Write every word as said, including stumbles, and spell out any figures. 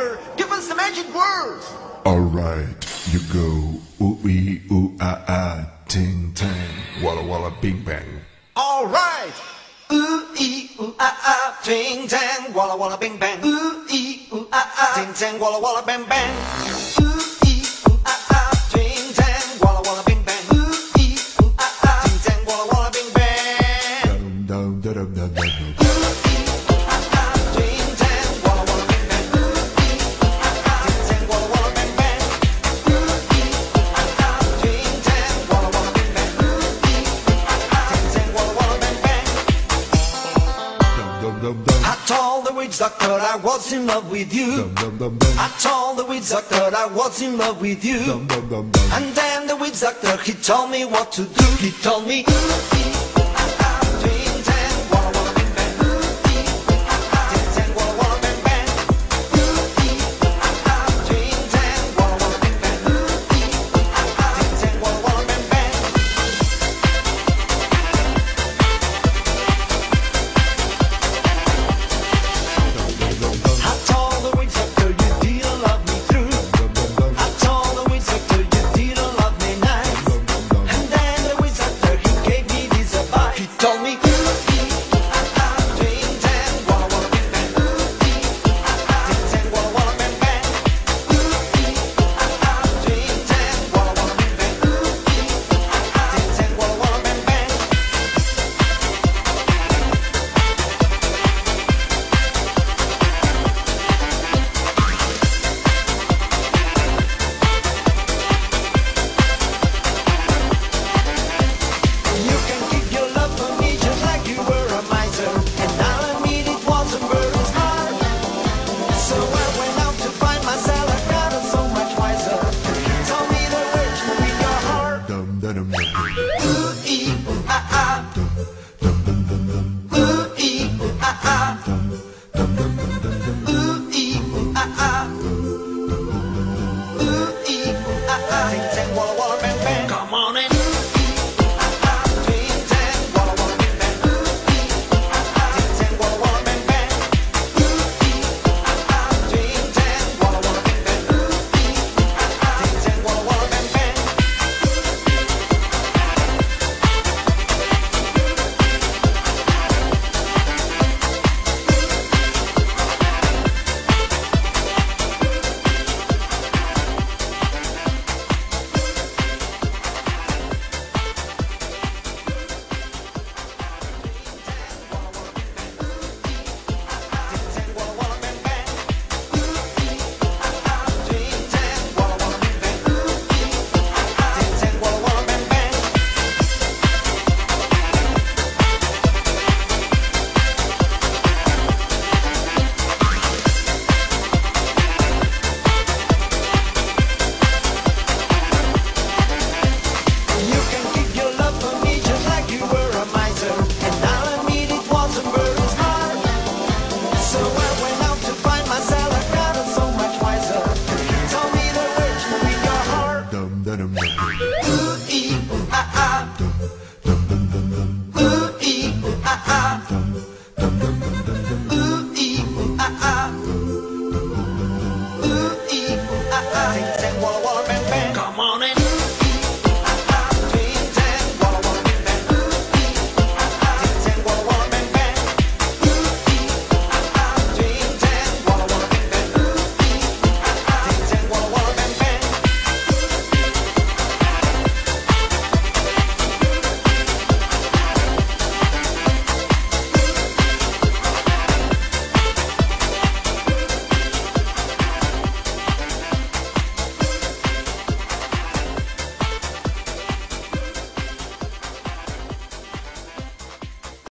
doctor, give us the magic words. Alright, you go ooh ee ooh ah ah, ting tang, walla walla bing bang. Alright. Ooh ee ooh ah ah, ting tang, walla walla bing bang. Ooh ee ooh ah ah, ting tang, walla walla bang bang. Ooh ee ooh ah ah, ting tang, walla walla bing bang. Ooh ee ooh ah ah, ting tang, walla walla bing bang. Dum dum dum dum dum dum. I told the witch doctor I was in love with you. I told the witch doctor I was in love with you. And then the witch doctor, he told me what to do. He told me